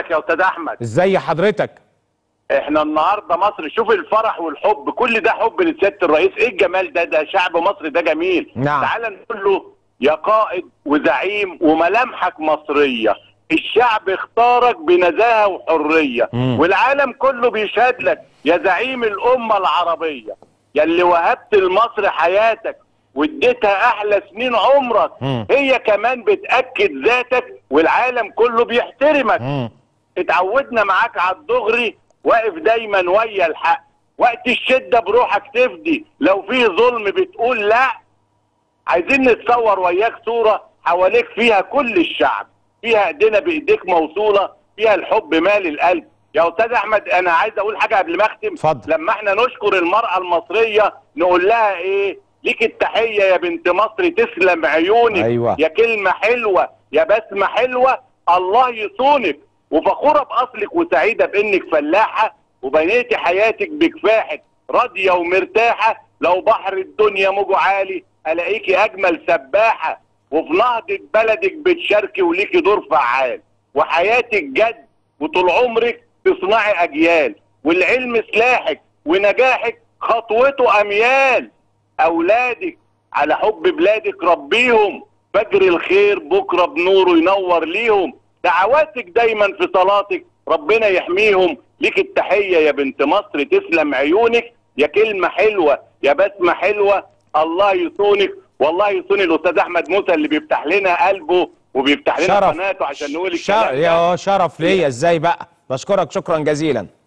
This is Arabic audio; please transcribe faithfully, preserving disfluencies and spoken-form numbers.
ازيك يا استاذ احمد؟ ازي حضرتك؟ احنا النهارده مصر، شوف الفرح والحب، كل ده حب لسياده الرئيس. ايه الجمال ده؟ ده شعب مصر ده جميل. نعم. تعال نقول له يا قائد وزعيم وملامحك مصريه، الشعب اختارك بنزاهه وحريه، مم. والعالم كله بيشهد لك يا زعيم الامه العربيه، يا اللي وهبت لمصر حياتك واديتها احلى سنين عمرك. مم. هي كمان بتاكد ذاتك والعالم كله بيحترمك. مم. اتعودنا معاك على الدغري، واقف دايما ويا الحق، وقت الشده بروحك تفدي، لو في ظلم بتقول لا. عايزين نتصور وياك صوره حواليك فيها كل الشعب، فيها ايدينا بايديك موصوله، فيها الحب مال القلب. يا استاذ احمد انا عايز اقول حاجه قبل ما اختم. اتفضل. لما احنا نشكر المراه المصريه نقول لها ايه؟ ليك التحيه يا بنت مصر، تسلم عيونك. أيوة. يا كلمه حلوه، يا بسمه حلوه، الله يصونك. وفخوره باصلك وسعيده بانك فلاحه وبنيتي حياتك بكفاحك، راضيه ومرتاحه. لو بحر الدنيا موجه عالي الاقيكي اجمل سباحه، وفي نهضه بلدك بتشاركي وليكي دور فعال، وحياتك جد وطول عمرك تصنعي اجيال، والعلم سلاحك ونجاحك خطوته اميال. اولادك على حب بلادك ربيهم، فجر الخير بكره بنوره ينور ليهم. دعواتك دايما في صلاتك ربنا يحميهم. ليك التحيه يا بنت مصر، تسلم عيونك. يا كلمه حلوه، يا بسمه حلوه، الله يصونك. والله يصون الاستاذ احمد موسى اللي بيفتح لنا قلبه وبيفتح لنا قناته عشان نقول الكلام ده. يا شرف ليا. ازاي بقى؟ بشكرك شكرا جزيلا.